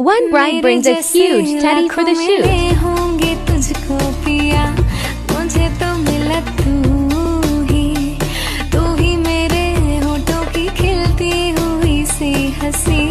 One bride brings a huge teddy for the shoot. होंगे तुझको पिया, मुझे तो मिला तू ही मेरे होठों की खिलती हुई सी हंसी।